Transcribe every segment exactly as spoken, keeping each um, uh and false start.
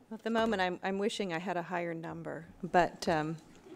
At the moment, I'm, I'm wishing I had a higher number, but um,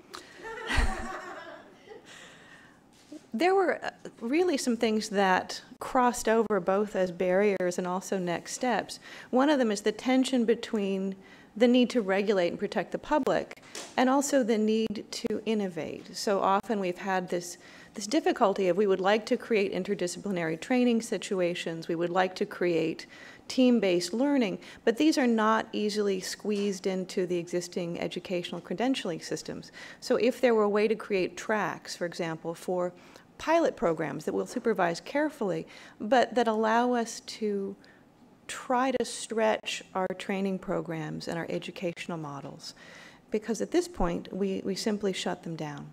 there were really some things that crossed over both as barriers and also next steps. One of them is the tension between the need to regulate and protect the public and also the need to innovate. So often we've had this, this difficulty of we would like to create interdisciplinary training situations, we would like to create team-based learning, but these are not easily squeezed into the existing educational credentialing systems. So if there were a way to create tracks, for example, for pilot programs that we'll supervise carefully, but that allow us to try to stretch our training programs and our educational models, because at this point, we, we simply shut them down.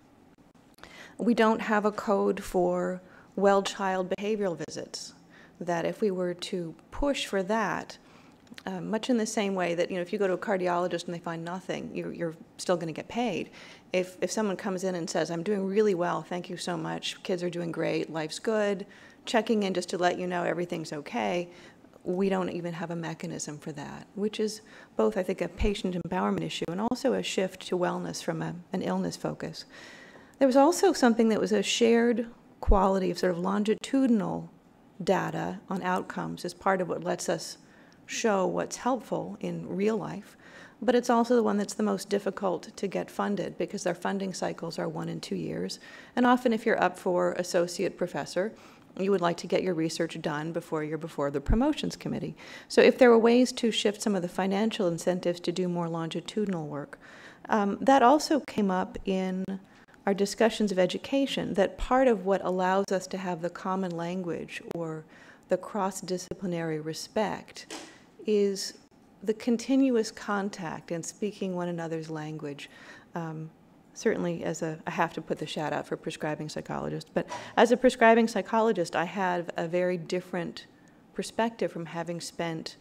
We don't have a code for well-child behavioral visits, that if we were to push for that, uh, much in the same way that, you know, if you go to a cardiologist and they find nothing, you're, you're still going to get paid. If, if someone comes in and says, I'm doing really well, thank you so much, kids are doing great, life's good, checking in just to let you know everything's okay, we don't even have a mechanism for that, which is both, I think, a patient empowerment issue and also a shift to wellness from a, an illness focus. There was also something that was a shared quality of sort of longitudinal data on outcomes as part of what lets us show what's helpful in real life, but it's also the one that's the most difficult to get funded because their funding cycles are one and two years. And often if you're up for associate professor, you would like to get your research done before you're before the promotions committee. So if there were ways to shift some of the financial incentives to do more longitudinal work, um, that also came up in our discussions of education, that part of what allows us to have the common language or the cross-disciplinary respect is the continuous contact and speaking one another's language. Um, certainly as a, I have to put the shout out for prescribing psychologists, but as a prescribing psychologist, I have a very different perspective from having spent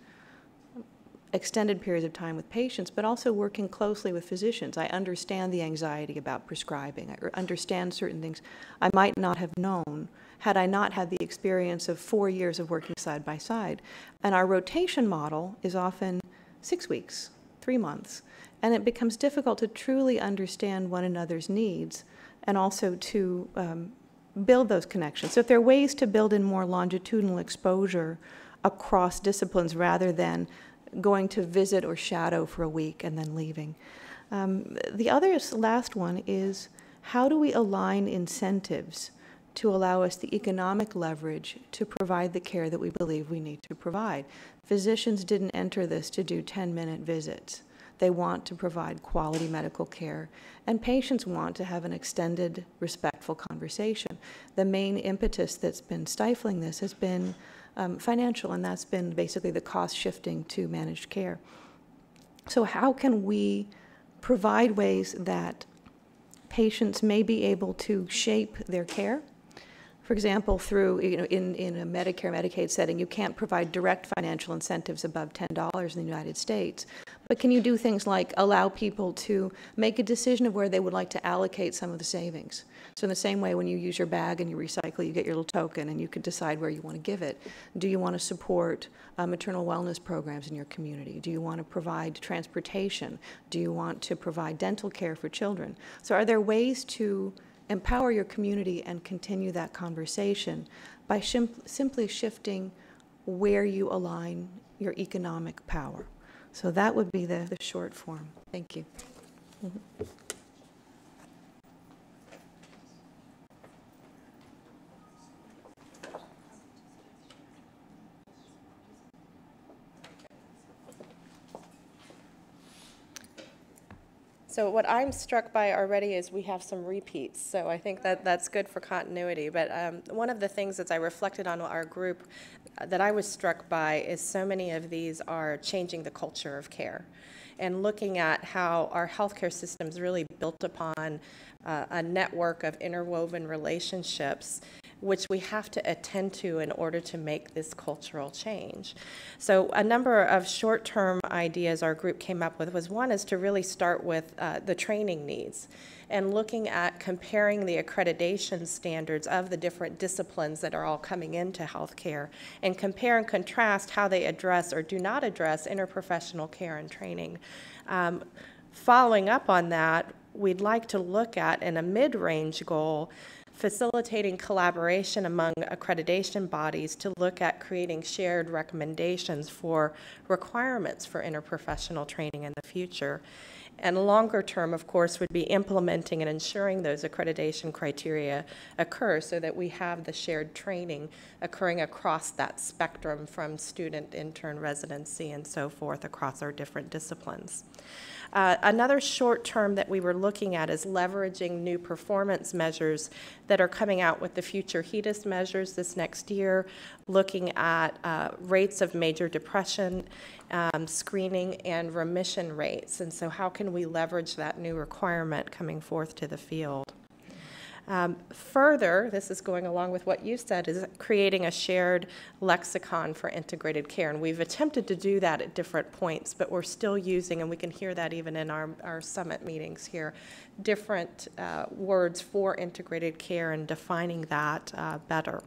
extended periods of time with patients, but also working closely with physicians. I understand the anxiety about prescribing. I understand certain things I might not have known had I not had the experience of four years of working side by side. And our rotation model is often six weeks, three months, and it becomes difficult to truly understand one another's needs and also to um, build those connections. So if there are ways to build in more longitudinal exposure across disciplines rather than going to visit or shadow for a week and then leaving. Um, the other last one is how do we align incentives to allow us the economic leverage to provide the care that we believe we need to provide? Physicians didn't enter this to do ten minute visits. They want to provide quality medical care, and patients want to have an extended, respectful conversation. The main impetus that's been stifling this has been Um, financial, and that's been basically the cost shifting to managed care. So how can we provide ways that patients may be able to shape their care? For example, through, you know, in, in a Medicare, Medicaid setting, you can't provide direct financial incentives above ten dollars in the United States. But can you do things like allow people to make a decision of where they would like to allocate some of the savings? So in the same way, when you use your bag and you recycle, you get your little token and you can decide where you want to give it. Do you want to support uh, maternal wellness programs in your community? Do you want to provide transportation? Do you want to provide dental care for children? So are there ways to empower your community and continue that conversation by simply shifting where you align your economic power? So that would be the, the short form. Thank you. Mm-hmm. So what I'm struck by already is we have some repeats, so I think that that's good for continuity. But um, one of the things as I reflected on our group uh, that I was struck by is so many of these are changing the culture of care and looking at how our healthcare system is really built upon uh, a network of interwoven relationships which we have to attend to in order to make this cultural change. So a number of short-term ideas our group came up with was, one is to really start with uh, the training needs and looking at comparing the accreditation standards of the different disciplines that are all coming into healthcare, and compare and contrast how they address or do not address interprofessional care and training. Um, following up on that, we'd like to look at, in a mid-range goal, facilitating collaboration among accreditation bodies to look at creating shared recommendations for requirements for interprofessional training in the future. And longer term, of course, would be implementing and ensuring those accreditation criteria occur so that we have the shared training occurring across that spectrum from student, intern, residency, and so forth across our different disciplines. Uh, another short term that we were looking at is leveraging new performance measures that are coming out with the future HEDIS measures this next year, looking at uh, rates of major depression, um, screening, and remission rates. And so how can we leverage that new requirement coming forth to the field? Um, further, this is going along with what you said, is creating a shared lexicon for integrated care. And we've attempted to do that at different points, but we're still using, and we can hear that even in our, our summit meetings here, different uh, words for integrated care and defining that uh, better.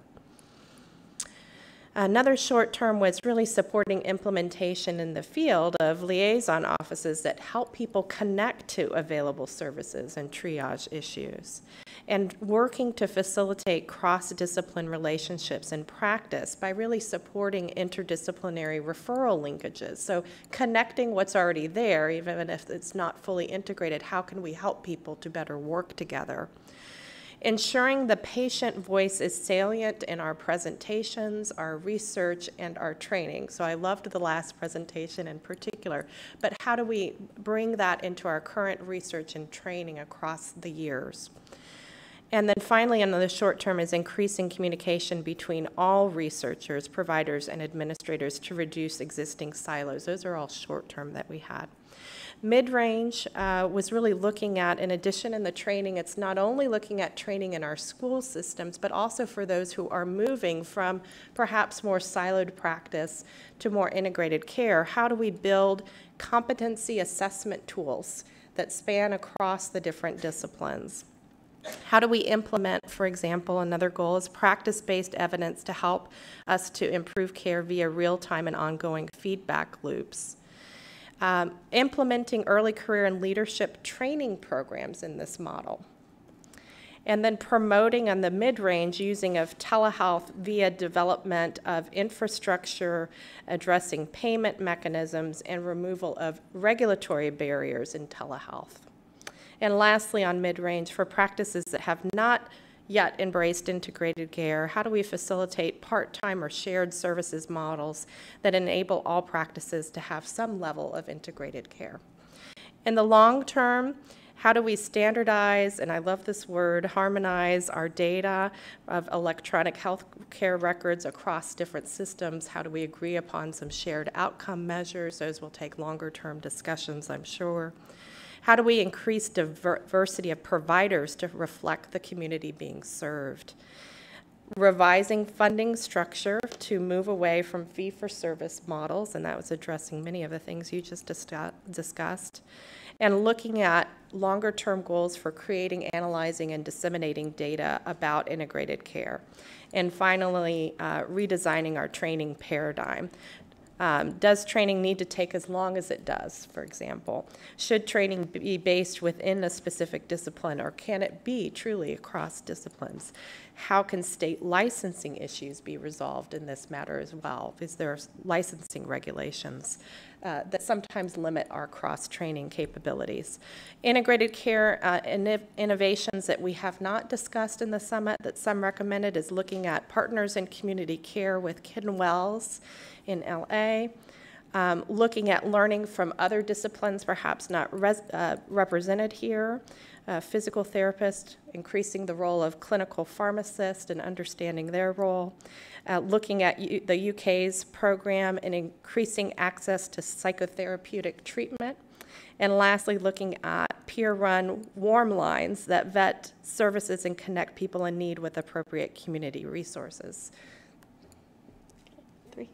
Another short term was really supporting implementation in the field of liaison offices that help people connect to available services and triage issues, and working to facilitate cross-discipline relationships in practice by really supporting interdisciplinary referral linkages. So connecting what's already there, even if it's not fully integrated, how can we help people to better work together? Ensuring the patient voice is salient in our presentations, our research, and our training. So I loved the last presentation in particular, but how do we bring that into our current research and training across the years? And then finally, on the short term, is increasing communication between all researchers, providers, and administrators to reduce existing silos. Those are all short term that we had. Mid-range uh, was really looking at, in addition in the training, it's not only looking at training in our school systems, but also for those who are moving from perhaps more siloed practice to more integrated care. How do we build competency assessment tools that span across the different disciplines? How do we implement, for example, another goal is practice-based evidence to help us to improve care via real-time and ongoing feedback loops? Um, implementing early career and leadership training programs in this model. And then promoting on the mid-range using of telehealth via development of infrastructure, addressing payment mechanisms, and removal of regulatory barriers in telehealth. And lastly, on mid-range, for practices that have not yet embraced integrated care, how do we facilitate part-time or shared services models that enable all practices to have some level of integrated care? In the long term, how do we standardize, and I love this word, harmonize our data of electronic health care records across different systems? How do we agree upon some shared outcome measures? Those will take longer term discussions, I'm sure. How do we increase diversity of providers to reflect the community being served? Revising funding structure to move away from fee-for-service models, and that was addressing many of the things you just discussed, and looking at longer-term goals for creating, analyzing, and disseminating data about integrated care. And finally, uh, redesigning our training paradigm. Um, does training need to take as long as it does, for example? Should training be based within a specific discipline, or can it be truly across disciplines? How can state licensing issues be resolved in this matter as well? Is there licensing regulations uh, that sometimes limit our cross-training capabilities? Integrated care uh, in innovations that we have not discussed in the summit that some recommended is looking at partners in community care with Kidwells in L A, um, looking at learning from other disciplines, perhaps not res uh, represented here, uh, physical therapists, increasing the role of clinical pharmacists and understanding their role, uh, looking at U the U K's program and increasing access to psychotherapeutic treatment, And lastly, looking at peer-run warm lines that vet services and connect people in need with appropriate community resources. Three.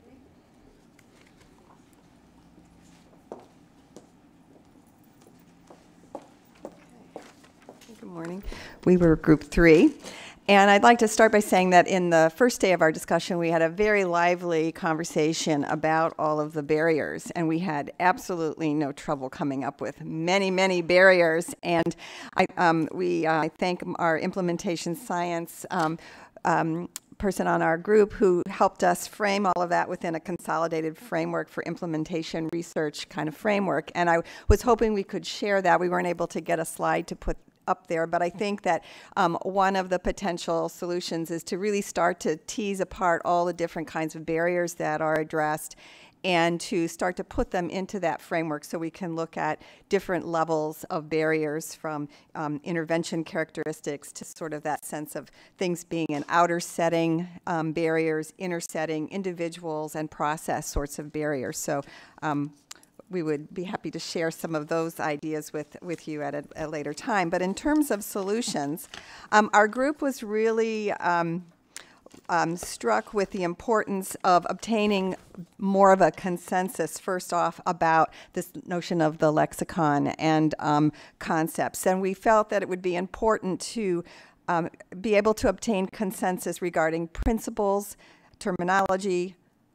Good morning. We were group three. And I'd like to start by saying that in the first day of our discussion, we had a very lively conversation about all of the barriers, and we had absolutely no trouble coming up with many, many barriers. And I, um, we, uh, I thank our implementation science um, um, person on our group who helped us frame all of that within a consolidated framework for implementation research kind of framework. And I was hoping we could share that. We weren't able to get a slide to put up there, but I think that um, one of the potential solutions is to really start to tease apart all the different kinds of barriers that are addressed and to start to put them into that framework so we can look at different levels of barriers from um, intervention characteristics to sort of that sense of things being an outer setting um, barriers, inner setting, individuals, and process sorts of barriers. So um, we would be happy to share some of those ideas with, with you at a, a later time. But in terms of solutions, um, our group was really um, um, struck with the importance of obtaining more of a consensus, first off, about this notion of the lexicon and um, concepts. And we felt that it would be important to um, be able to obtain consensus regarding principles, terminology,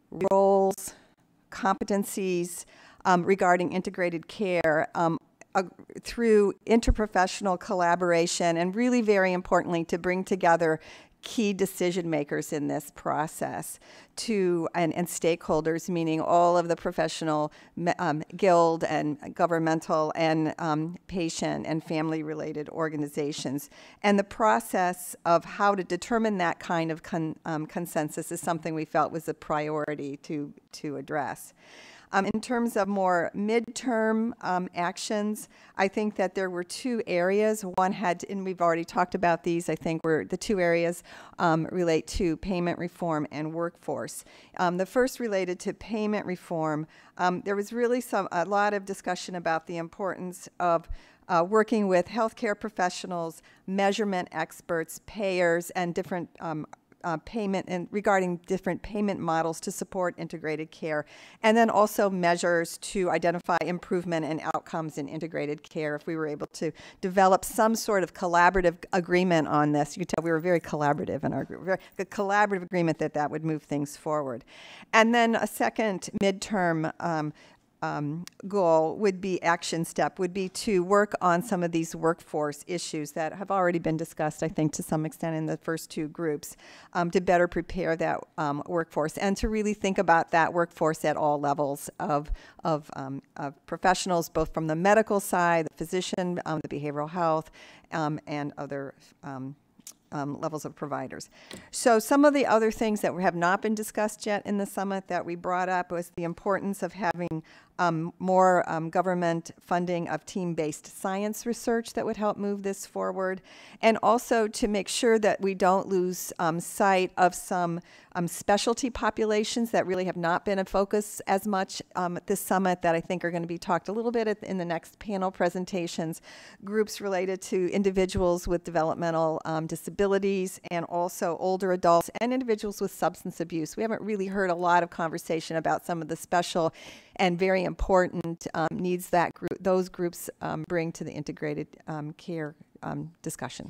roles, competencies, Um, regarding integrated care um, uh, through interprofessional collaboration, and really very importantly to bring together key decision makers in this process to and, and stakeholders, meaning all of the professional um, guild and governmental and um, patient and family related organizations. And the process of how to determine that kind of con, um, consensus is something we felt was a priority to, to address. Um, in terms of more midterm um, actions, I think that there were two areas. One had, and we've already talked about these, I think were the two areas um, relate to payment reform and workforce. Um, the first related to payment reform. Um, there was really some a lot of discussion about the importance of Uh, working with healthcare professionals, measurement experts, payers, and different um, uh, payment and regarding different payment models to support integrated care, and then also measures to identify improvement and outcomes in integrated care. If we were able to develop some sort of collaborative agreement on this, you could tell we were very collaborative in our group, very, a collaborative agreement that that would move things forward. And then a second midterm um, Um, goal would be, action step, would be to work on some of these workforce issues that have already been discussed, I think, to some extent in the first two groups, um, to better prepare that um, workforce and to really think about that workforce at all levels of, of, um, of professionals, both from the medical side, the physician, um, the behavioral health, um, and other um, Um, levels of providers. So some of the other things that have not been discussed yet in the summit that we brought up was the importance of having um, more um, government funding of team-based science research that would help move this forward, and also to make sure that we don't lose um, sight of some um, specialty populations that really have not been a focus as much um, at this summit that I think are going to be talked a little bit at, in the next panel presentations. Groups related to individuals with developmental um, disabilities, and also older adults and individuals with substance abuse. We haven't really heard a lot of conversation about some of the special and very important um, needs that group, those groups um, bring to the integrated um, care um, discussion.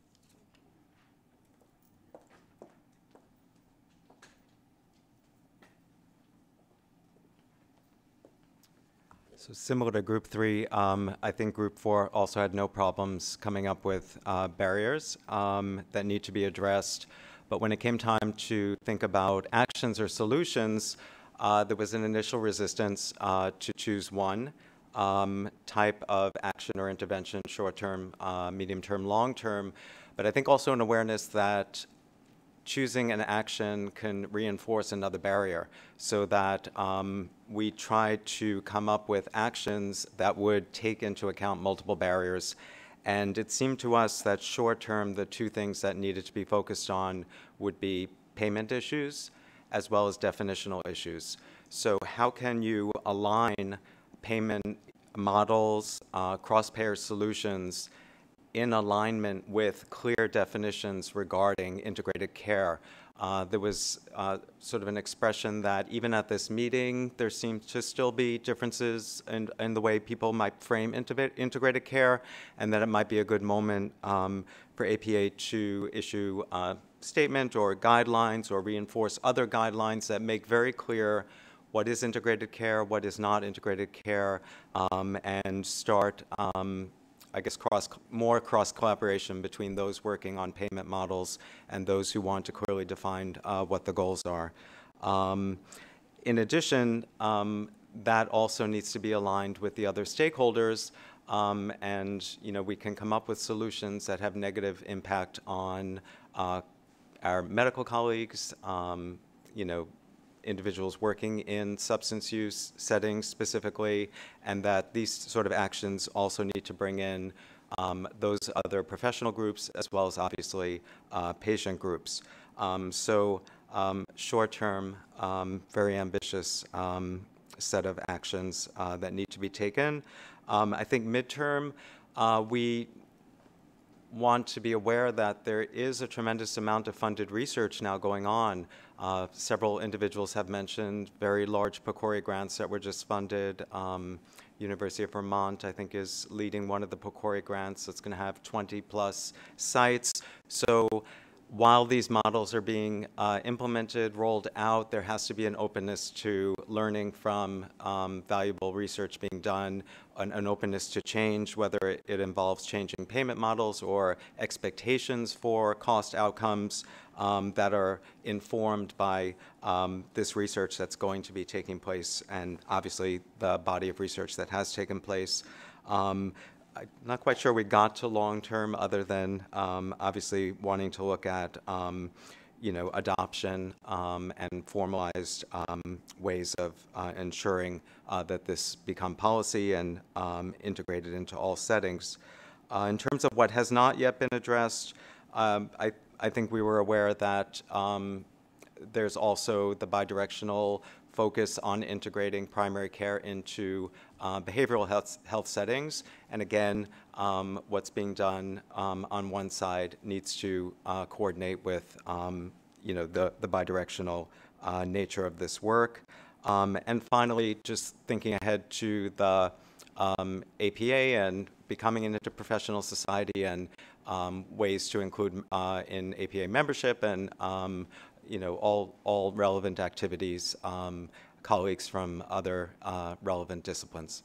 So similar to group three, um, I think group four also had no problems coming up with uh, barriers um, that need to be addressed. But when it came time to think about actions or solutions, uh, there was an initial resistance uh, to choose one um, type of action or intervention, short-term, uh, medium-term, long-term. But I think also an awareness that choosing an action can reinforce another barrier, so that um, we try to come up with actions that would take into account multiple barriers. And it seemed to us that short-term, the two things that needed to be focused on would be payment issues as well as definitional issues. So how can you align payment models, uh, cross-payer solutions in alignment with clear definitions regarding integrated care. Uh, there was uh, sort of an expression that even at this meeting, there seemed to still be differences in, in the way people might frame integrated care, and that it might be a good moment um, for A P A to issue a statement or guidelines or reinforce other guidelines that make very clear what is integrated care, what is not integrated care, um, and start um, I guess, cross, more cross-collaboration between those working on payment models and those who want to clearly define uh, what the goals are. Um, in addition, um, that also needs to be aligned with the other stakeholders, um, and you know, we can come up with solutions that have negative impact on uh, our medical colleagues, um, you know, individuals working in substance use settings specifically, and that these sort of actions also need to bring in um, those other professional groups as well as obviously uh, patient groups. Um, so um, short-term, um, very ambitious um, set of actions uh, that need to be taken. Um, I think midterm, uh, we want to be aware that there is a tremendous amount of funded research now going on. Uh, several individuals have mentioned very large PCORI grants that were just funded. Um, University of Vermont, I think, is leading one of the PCORI grants that's going to have twenty plus sites. So while these models are being uh, implemented, rolled out, there has to be an openness to learning from um, valuable research being done, an, an openness to change, whether it, it involves changing payment models or expectations for cost outcomes um, that are informed by um, this research that's going to be taking place, and obviously the body of research that has taken place. Um, I'm not quite sure we got to long-term other than um, obviously wanting to look at, um, you know, adoption um, and formalized um, ways of uh, ensuring uh, that this become policy and um, integrated into all settings. Uh, in terms of what has not yet been addressed, um, I, I think we were aware that um, there's also the bidirectional focus on integrating primary care into uh, behavioral health, health settings. And again, um, what's being done um, on one side needs to uh, coordinate with um, you know, the, the bidirectional uh, nature of this work. Um, and finally, just thinking ahead to the um, A P A and becoming an interprofessional society and um, ways to include uh, in A P A membership and um, you know, all, all relevant activities, um, colleagues from other uh, relevant disciplines.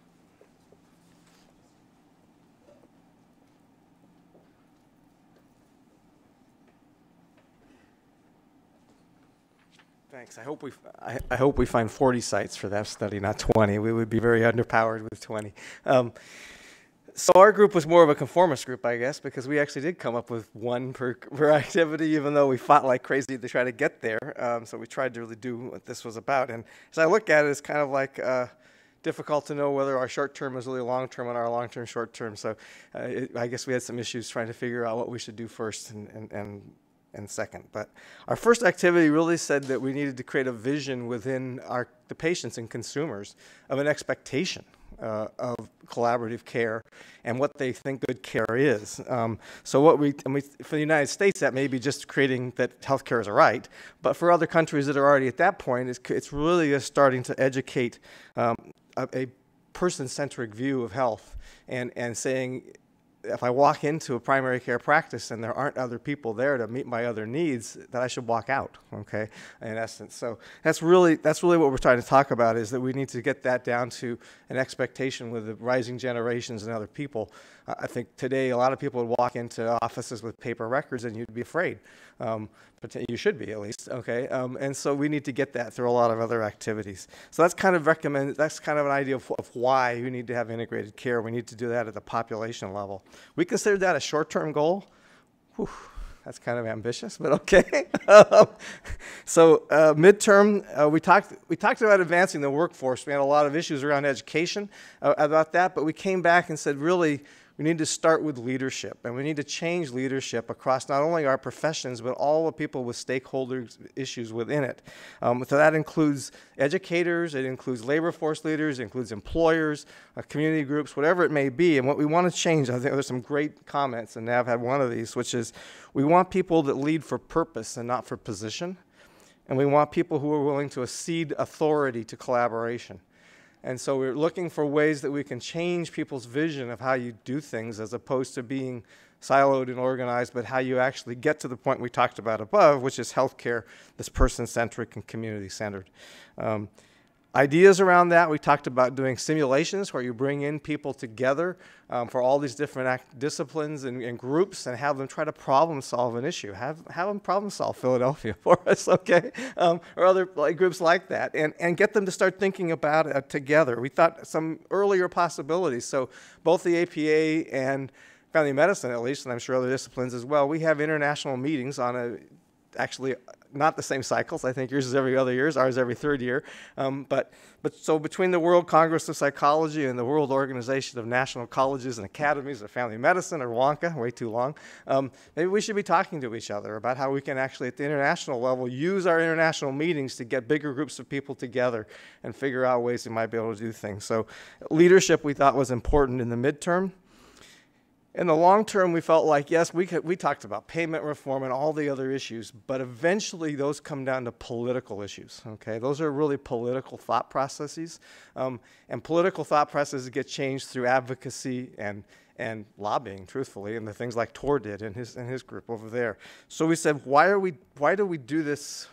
Thanks. I hope we, I, I hope we find forty sites for that study, not twenty. We would be very underpowered with twenty. Um, So our group was more of a conformist group, I guess, because we actually did come up with one per, per activity, even though we fought like crazy to try to get there. Um, so we tried to really do what this was about. And as I look at it, it's kind of like uh, difficult to know whether our short-term is really long-term and our long-term short-term. So uh, it, I guess we had some issues trying to figure out what we should do first and, and, and, and second. But our first activity really said that we needed to create a vision within our, the patients and consumers of an expectation Uh, of collaborative care and what they think good care is. Um, so what we, and we, for the United States, that may be just creating that healthcare is a right, but for other countries that are already at that point, it's, it's really just starting to educate um, a, a person-centric view of health and, and saying, if I walk into a primary care practice and there aren't other people there to meet my other needs, that I should walk out, okay, in essence. So that's really, that's really what we're trying to talk about, is that we need to get that down to an expectation with the rising generations and other people. Uh, I think today a lot of people would walk into offices with paper records and you'd be afraid. Um, but you should be, at least, okay? Um, and so we need to get that through a lot of other activities. So that's kind of recommend, that's kind of an idea of, of why you need to have integrated care. We need to do that at the population level. We consider that a short-term goal. Whew, that's kind of ambitious, but okay. um, so uh, midterm, uh, we talked we talked about advancing the workforce. We had a lot of issues around education uh, about that, but we came back and said, really, we need to start with leadership, and we need to change leadership across not only our professions, but all the people with stakeholders issues within it. Um, so that includes educators, it includes labor force leaders, it includes employers, uh, community groups, whatever it may be. And what we want to change, I think there's some great comments, and Nav had one of these, which is we want people that lead for purpose and not for position. And we want people who are willing to cede authority to collaboration. And so we're looking for ways that we can change people's vision of how you do things as opposed to being siloed and organized, but how you actually get to the point we talked about above, which is healthcare that's person-centric and community-centered. Um, Ideas around that, we talked about doing simulations where you bring in people together um, for all these different act disciplines and, and groups and have them try to problem solve an issue. Have, have them problem solve Philadelphia for us, okay? Um, or other like, groups like that, and, and get them to start thinking about it together. We thought some earlier possibilities. So both the A P A and family medicine, at least, and I'm sure other disciplines as well, we have international meetings on a actually not the same cycles. I think yours is every other year, ours every third year. Um, but, but so between the World Congress of Psychology and the World Organization of National Colleges and Academies of Family Medicine, or WONCA, way too long, um, maybe we should be talking to each other about how we can actually, at the international level, use our international meetings to get bigger groups of people together and figure out ways we might be able to do things. So leadership we thought was important in the midterm. In the long term, we felt like, yes, we, could, we talked about payment reform and all the other issues, but eventually those come down to political issues, okay? Those are really political thought processes, um, and political thought processes get changed through advocacy and, and lobbying, truthfully, and the things like Tor did in his, in his group over there. So we said, why, are we, why do we do this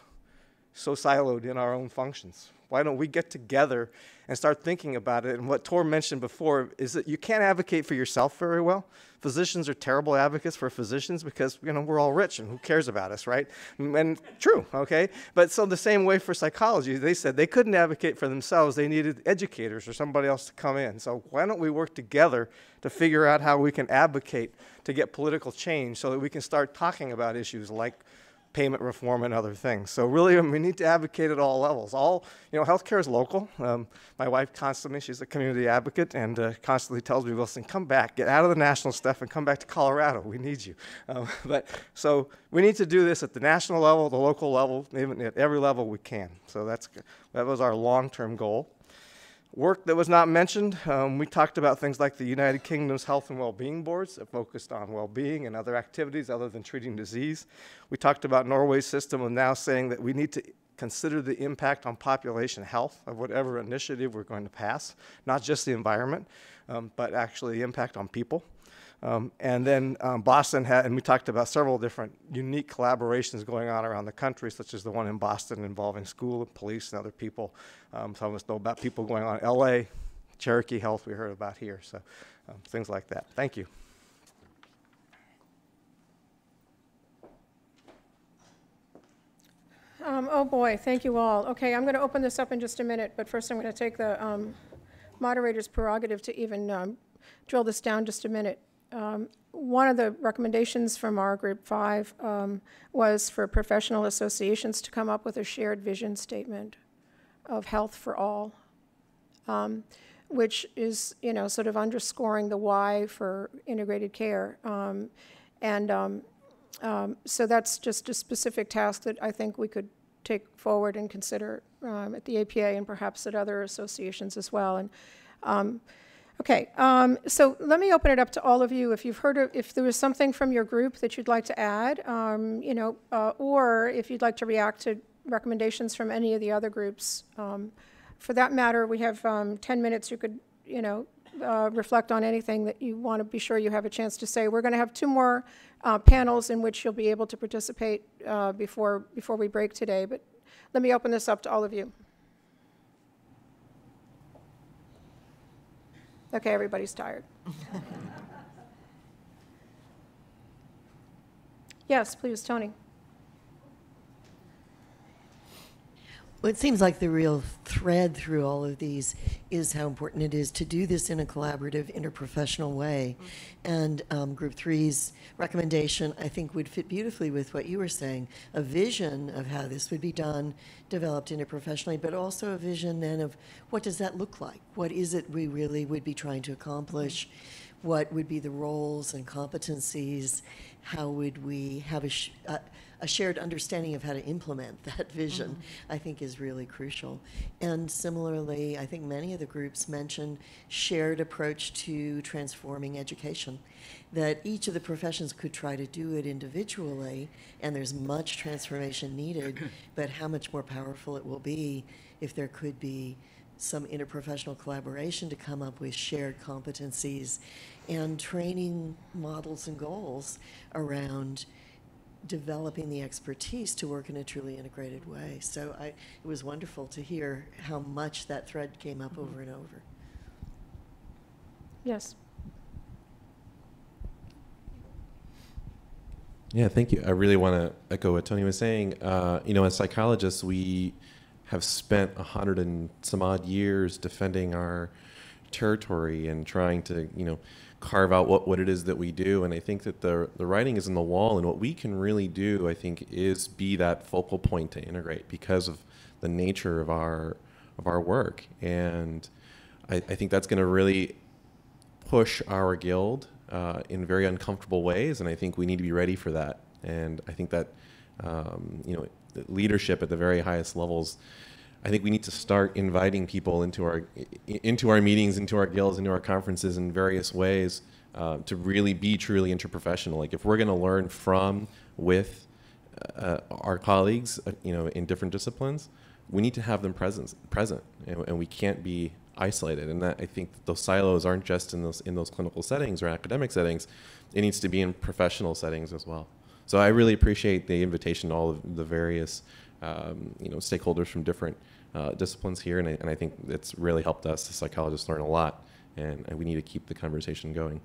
so siloed in our own functions? Why don't we get together and start thinking about it? And what Tor mentioned before is that you can't advocate for yourself very well. Physicians are terrible advocates for physicians because, you know, we're all rich and who cares about us, right? And true, okay? But so the same way for psychology, they said they couldn't advocate for themselves. They needed educators or somebody else to come in. So why don't we work together to figure out how we can advocate to get political change so that we can start talking about issues like payment reform and other things. So really, we need to advocate at all levels. All, you know, healthcare is local. Um, my wife constantly, she's a community advocate, and uh, constantly tells me, Wilson, come back, get out of the national stuff and come back to Colorado. We need you. Um, but so we need to do this at the national level, the local level, even at every level we can. So that's, that was our long-term goal. Work that was not mentioned, um, we talked about things like the United Kingdom's health and well-being boards that focused on well-being and other activities other than treating disease. We talked about Norway's system of now saying that we need to consider the impact on population health of whatever initiative we're going to pass, not just the environment, um, but actually the impact on people. Um, and then um, Boston had, and we talked about several different unique collaborations going on around the country, such as the one in Boston involving school and police and other people. Um, some of us know about people going on in L A, Cherokee Health we heard about here, so um, things like that. Thank you. Um, oh boy, thank you all. Okay, I'm going to open this up in just a minute, but first I'm going to take the um, moderator's prerogative to even um, drill this down just a minute. Um, one of the recommendations from our group five um, was for professional associations to come up with a shared vision statement of health for all, um, which is, you know, sort of underscoring the why for integrated care. Um, and um, um, so that's just a specific task that I think we could take forward and consider um, at the A P A and perhaps at other associations as well. And um, Okay, um, so let me open it up to all of you. If you've heard of, if there was something from your group that you'd like to add, um, you know, uh, or if you'd like to react to recommendations from any of the other groups. Um, for that matter, we have um, ten minutes. You could, you know, uh, reflect on anything that you want to be sure you have a chance to say. We're going to have two more uh, panels in which you'll be able to participate uh, before before we break today. But let me open this up to all of you. Okay, everybody's tired. Yes, please, Tony. Well, it seems like the real thread through all of these is how important it is to do this in a collaborative, interprofessional way. Mm-hmm. And um, Group three's recommendation, I think, would fit beautifully with what you were saying, a vision of how this would be done, developed interprofessionally, but also a vision then of what does that look like? What is it we really would be trying to accomplish? what would be the roles and competencies? How would we have a, sh- a, a shared understanding of how to implement that vision, mm-hmm. I think is really crucial. And similarly, I think many of the groups mentioned shared approach to transforming education, that each of the professions could try to do it individually, and there's much transformation needed, but how much more powerful it will be if there could be some interprofessional collaboration to come up with shared competencies and training models and goals around developing the expertise to work in a truly integrated way. So I, it was wonderful to hear how much that thread came up over and over. Yes. Yeah, thank you. I really want to echo what Tony was saying. Uh, you know, as psychologists, we have spent a hundred and some odd years defending our territory and trying to, you know, carve out what, what it is that we do. And I think that the the writing is in the wall, and what we can really do, I think, is be that focal point to integrate because of the nature of our of our work. And I, I think that's going to really push our guild uh, in very uncomfortable ways, and I think we need to be ready for that. And I think that um, you know, leadership at the very highest levels, I think we need to start inviting people into our into our meetings, into our guilds, into our conferences in various ways uh, to really be truly interprofessional. Like if we're going to learn from, with uh, our colleagues, uh, you know, in different disciplines, we need to have them present, present, and, and we can't be isolated. And that, I think those silos aren't just in those in those clinical settings or academic settings. It needs to be in professional settings as well. So I really appreciate the invitation to all of the various um, you know, stakeholders from different uh, disciplines here, and I, and I think it's really helped us as psychologists learn a lot, and, and we need to keep the conversation going.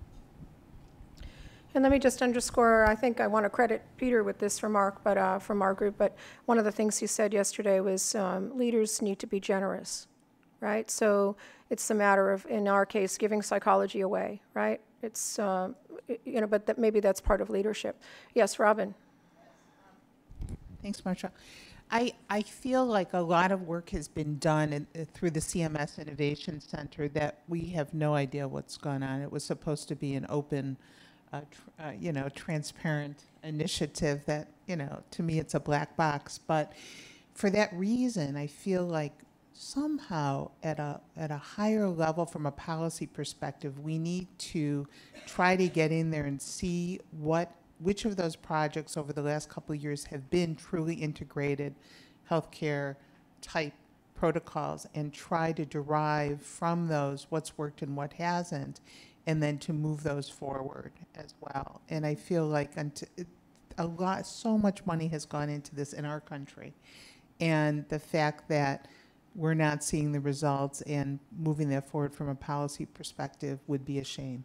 And let me just underscore, I think I want to credit Peter with this remark, but uh, from our group, but one of the things he said yesterday was um, leaders need to be generous, right? So it's a matter of, in our case, giving psychology away, right? It's, uh, you know, but that maybe that's part of leadership. Yes, Robin. Thanks, Marsha. I, I feel like a lot of work has been done in, uh, through the C M S Innovation Center that we have no idea what's going on. It was supposed to be an open, uh, tr uh, you know, transparent initiative that, you know, to me it's a black box. But for that reason, I feel like somehow at a, at a higher level from a policy perspective, we need to try to get in there and see what which of those projects over the last couple of years have been truly integrated healthcare type protocols, and try to derive from those what's worked and what hasn't, and then to move those forward as well. And I feel like a lot, so much money has gone into this in our country, and the fact that we're not seeing the results and moving that forward from a policy perspective would be a shame.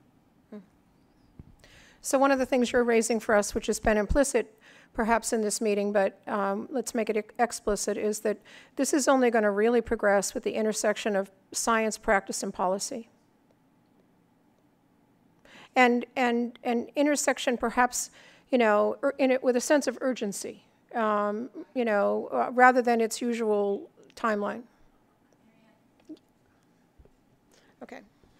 So one of the things you're raising for us, which has been implicit perhaps in this meeting, but um, let's make it ex explicit, is that this is only going to really progress with the intersection of science, practice, and policy. And, and, and intersection perhaps, you know, in it with a sense of urgency, um, you know, uh, rather than its usual timeline. Okay.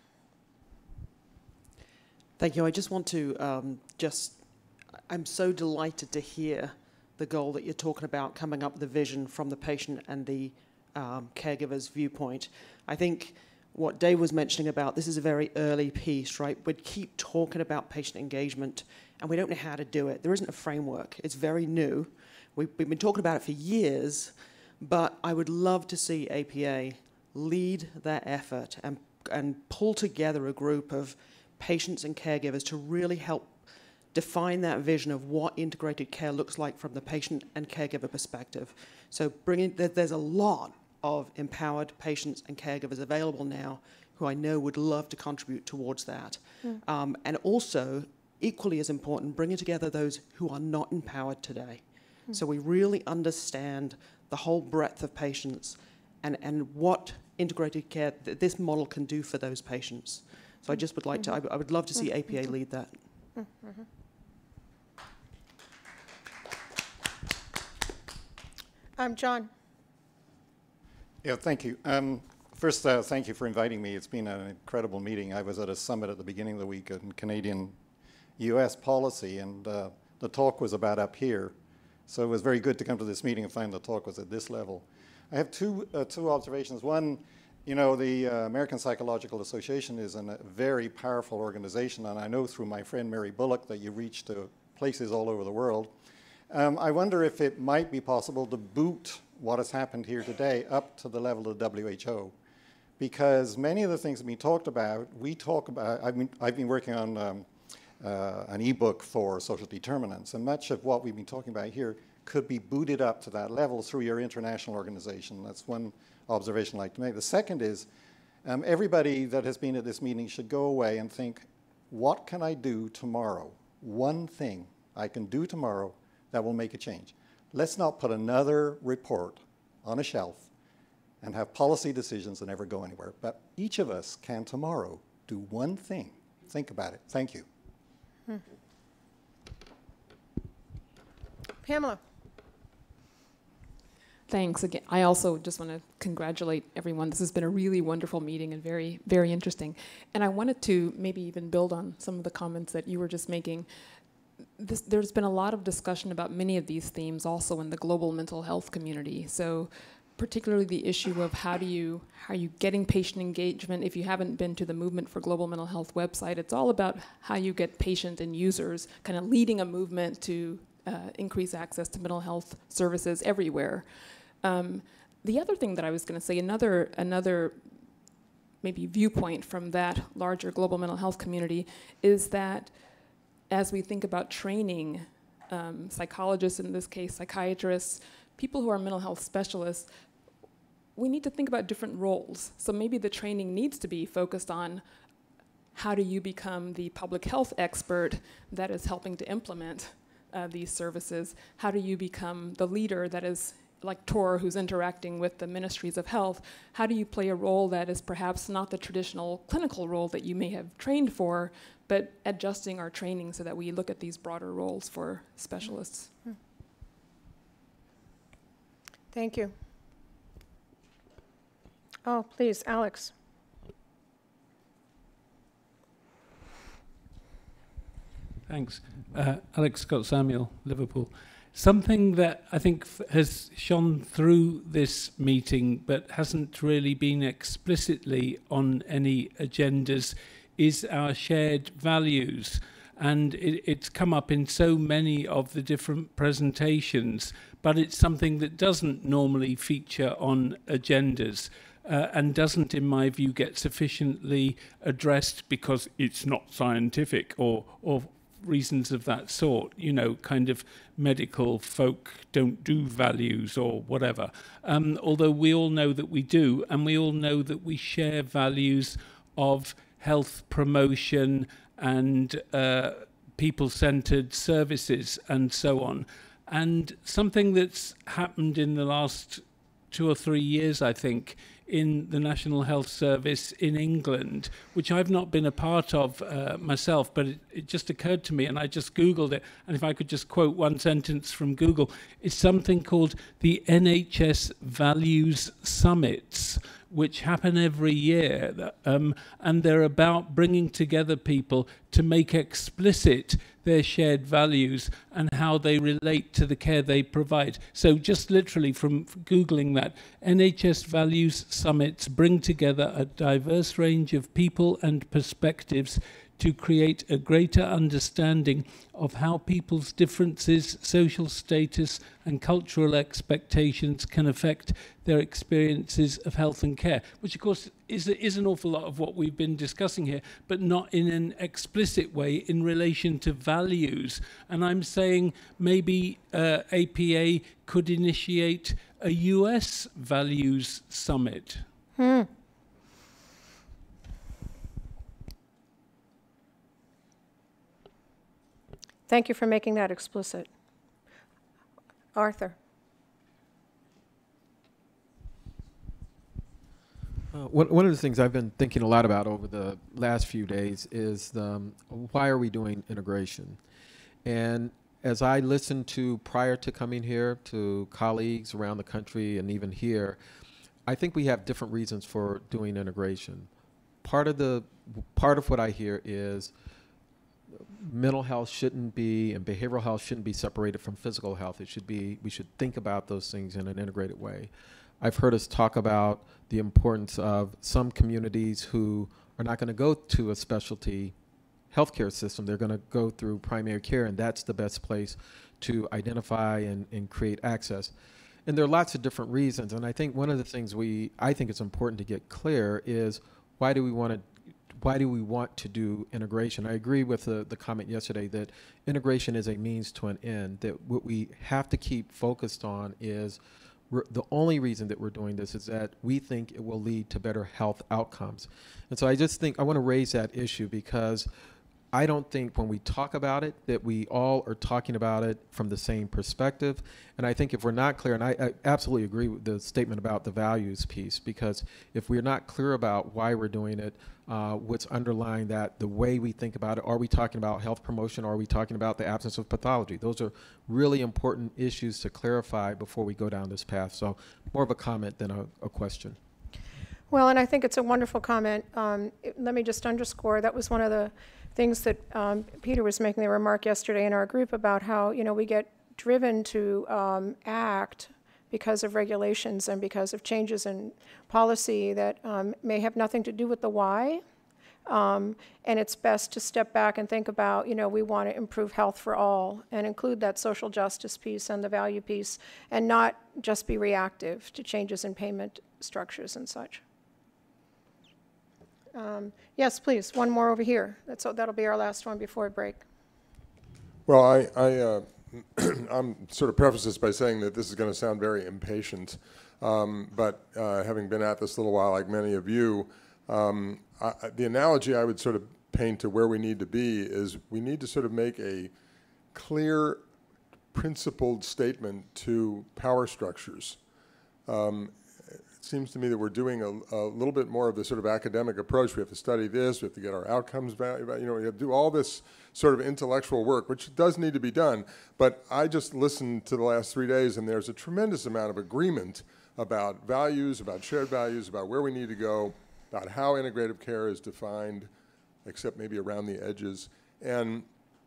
Thank you. I just want to um, just, I'm so delighted to hear the goal that you're talking about, coming up with the vision from the patient and the um, caregiver's viewpoint. I think what Dave was mentioning about, this is a very early piece, right? We keep talking about patient engagement and we don't know how to do it. There isn't a framework. It's very new. We've, we've been talking about it for years, but I would love to see A P A lead that effort and, and pull together a group of patients and caregivers to really help define that vision of what integrated care looks like from the patient and caregiver perspective. So bringing, there's a lot of empowered patients and caregivers available now who I know would love to contribute towards that. Mm. Um, and also, equally as important, bringing together those who are not empowered today. Mm. So we really understand the whole breadth of patients and, and what integrated care th this model can do for those patients. So I just would like mm-hmm. to, I, I would love to see mm-hmm. A P A lead that. Mm-hmm. Um, John. Yeah, thank you. Um, First, uh, thank you for inviting me. It's been an incredible meeting. I was at a summit at the beginning of the week on Canadian U S policy, and uh, the talk was about up here. So it was very good to come to this meeting and find the talk was at this level. I have two, uh, two observations. One, you know, the uh, American Psychological Association is a very powerful organization, and I know through my friend Mary Bullock that you reach to places all over the world. Um, I wonder if it might be possible to boot what has happened here today up to the level of the W H O. Because many of the things that we talked about, we talk about, I've been, I've been working on um, uh, an ebook for social determinants, and much of what we've been talking about here could be booted up to that level through your international organization. That's one observation I'd like to make. The second is, um, everybody that has been at this meeting should go away and think, what can I do tomorrow? One thing I can do tomorrow that will make a change. Let's not put another report on a shelf and have policy decisions that never go anywhere. But each of us can tomorrow do one thing. Think about it. Thank you. Hmm. Pamela. Thanks again. I also just want to congratulate everyone. This has been a really wonderful meeting and very, very interesting. And I wanted to maybe even build on some of the comments that you were just making. This, there's been a lot of discussion about many of these themes also in the global mental health community. So particularly the issue of how do you, how are you getting patient engagement? If you haven't been to the Movement for Global Mental Health website, it's all about how you get patient and users kind of leading a movement to uh, increase access to mental health services everywhere. Um, the other thing that I was going to say, another, another maybe viewpoint from that larger global mental health community is that as we think about training um, psychologists, in this case psychiatrists, people who are mental health specialists, we need to think about different roles. So maybe the training needs to be focused on how do you become the public health expert that is helping to implement uh, these services? How do you become the leader that is like Tor, who's interacting with the ministries of health? How do you play a role that is perhaps not the traditional clinical role that you may have trained for, but adjusting our training so that we look at these broader roles for specialists? Hmm. Thank you. Oh, please, Alex. Thanks. Uh, Alex Scott Samuel, Liverpool. Something that I think f has shone through this meeting but hasn't really been explicitly on any agendas is our shared values. And it, it's come up in so many of the different presentations, but it's something that doesn't normally feature on agendas uh, and doesn't, in my view, get sufficiently addressed because it's not scientific or, or reasons of that sort, you know, kind of medical folk don't do values or whatever. Um, although we all know that we do, and we all know that we share values of health promotion and uh, people-centered services and so on. And something that's happened in the last two or three years, I think, in the National Health Service in England, which I've not been a part of uh, myself, but it, it just occurred to me, and I just Googled it. And if I could just quote one sentence from Google, it's something called the N H S Values Summits, which happen every year, um, and they're about bringing together people to make explicit their shared values and how they relate to the care they provide. So just literally from Googling that, N H S Values Summits bring together a diverse range of people and perspectives to create a greater understanding of how people's differences, social status, and cultural expectations can affect their experiences of health and care, which of course is, is an awful lot of what we've been discussing here, but not in an explicit way in relation to values. And I'm saying maybe uh, A P A could initiate a U S values summit. Hmm. Thank you for making that explicit. Arthur. Uh, one, one of the things I've been thinking a lot about over the last few days is the, um, why are we doing integration? And as I listened to, prior to coming here, to colleagues around the country and even here, I think we have different reasons for doing integration. Part of the part of what I hear is mental health shouldn't be and behavioral health shouldn't be separated from physical health. It should be, we should think about those things in an integrated way. I've heard us talk about the importance of some communities who are not going to go to a specialty healthcare system. They're going to go through primary care, and that's the best place to identify and, and create access. And there are lots of different reasons. And I think one of the things we, I think it's important to get clear is why do we want to Why do we want to do integration? I agree with the, the comment yesterday that integration is a means to an end, that what we have to keep focused on is we're, the only reason that we're doing this is that we think it will lead to better health outcomes. And so I just think I want to raise that issue because I don't think when we talk about it that we all are talking about it from the same perspective. And I think if we're not clear, and I, I absolutely agree with the statement about the values piece, because if we're not clear about why we're doing it, uh, what's underlying that, the way we think about it, are we talking about health promotion, or are we talking about the absence of pathology? Those are really important issues to clarify before we go down this path. So more of a comment than a, a question. Well, and I think it's a wonderful comment. Um, it, let me just underscore, that was one of the things that um, Peter was making the remark yesterday in our group about how, you know, we get driven to um, act because of regulations and because of changes in policy that um, may have nothing to do with the why. Um, and it's best to step back and think about, you know, we want to improve health for all and include that social justice piece and the value piece, and not just be reactive to changes in payment structures and such. Um, yes, please, one more over here. That's, that'll be our last one before break. Well, I, I, uh, I'm sort of preface this by saying that this is going to sound very impatient, um, but uh, having been at this a little while, like many of you, um, I, the analogy I would sort of paint to where we need to be is we need to sort of make a clear, principled statement to power structures. Um, It seems to me that we're doing a, a little bit more of the sort of academic approach. We have to study this, we have to get our outcomes back, you know, we have to do all this sort of intellectual work, which does need to be done. But I just listened to the last three days, and there's a tremendous amount of agreement about values, about shared values, about where we need to go, about how integrative care is defined, except maybe around the edges. And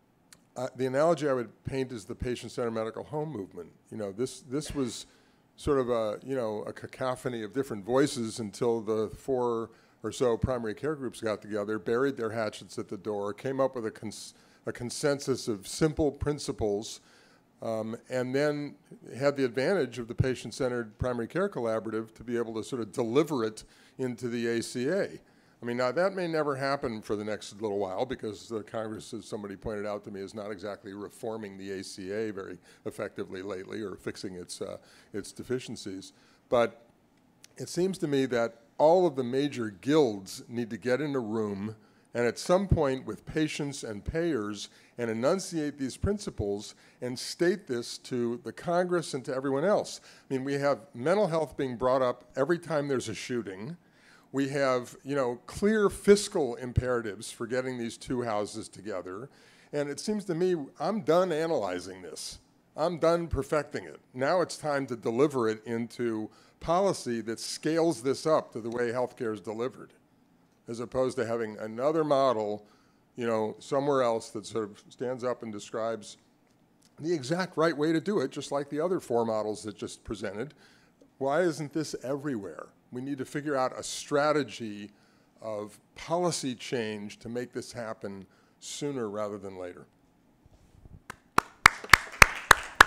uh, the analogy I would paint is the patient-centered medical home movement. You know, this, this was sort of a, you know, a cacophony of different voices until the four or so primary care groups got together, buried their hatchets at the door, came up with a, cons a consensus of simple principles, um, and then had the advantage of the patient-centered primary care collaborative to be able to sort of deliver it into the A C A. I mean, now that may never happen for the next little while because the Congress, as somebody pointed out to me, is not exactly reforming the A C A very effectively lately or fixing its, uh, its deficiencies. But it seems to me that all of the major guilds need to get in a room and at some point with patients and payers and enunciate these principles and state this to the Congress and to everyone else. I mean, we have mental health being brought up every time there's a shooting. We have, you know, clear fiscal imperatives for getting these two houses together. And it seems to me I'm done analyzing this. I'm done perfecting it. Now it's time to deliver it into policy that scales this up to the way healthcare is delivered, as opposed to having another model, you know, somewhere else that sort of stands up and describes the exact right way to do it, just like the other four models that just presented. Why isn't this everywhere? We need to figure out a strategy of policy change to make this happen sooner rather than later.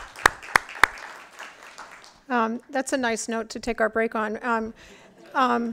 Um, that's a nice note to take our break on. Um, um,